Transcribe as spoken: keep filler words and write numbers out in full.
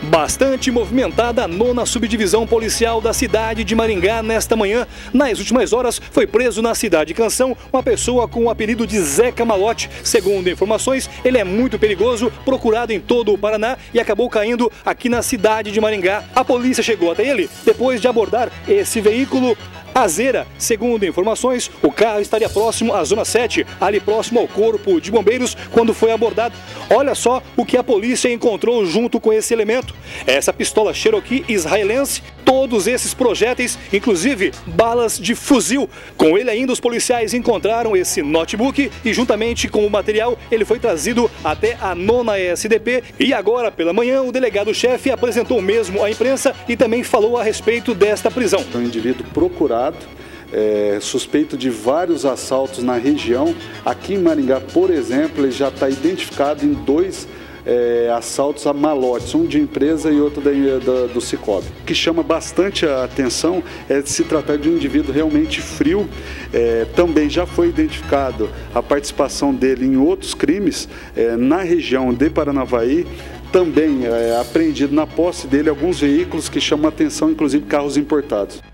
Bastante movimentada a nona subdivisão policial da cidade de Maringá nesta manhã. Nas últimas horas foi preso na cidade Canção uma pessoa com o apelido de Zeca Malote. Segundo informações, ele é muito perigoso, procurado em todo o Paraná e acabou caindo aqui na cidade de Maringá. A polícia chegou até ele depois de abordar esse veículo Azera. Segundo informações, o carro estaria próximo à Zona sete, ali próximo ao Corpo de Bombeiros, quando foi abordado. Olha só o que a polícia encontrou junto com esse elemento. Essa pistola Cherokee israelense, todos esses projéteis, inclusive balas de fuzil. Com ele ainda os policiais encontraram esse notebook e juntamente com o material ele foi trazido até a nona S D P. E agora pela manhã o delegado-chefe apresentou mesmo à imprensa e também falou a respeito desta prisão. Um indivíduo procurado, É, suspeito de vários assaltos na região. Aqui em Maringá, por exemplo, ele já está identificado em dois é, assaltos a malotes, um de empresa e outro da, da, do Cicobi. O que chama bastante a atenção é de se tratar de um indivíduo realmente frio. É, também já foi identificado a participação dele em outros crimes é, na região de Paranavaí. Também é apreendido na posse dele alguns veículos que chamam a atenção, inclusive carros importados.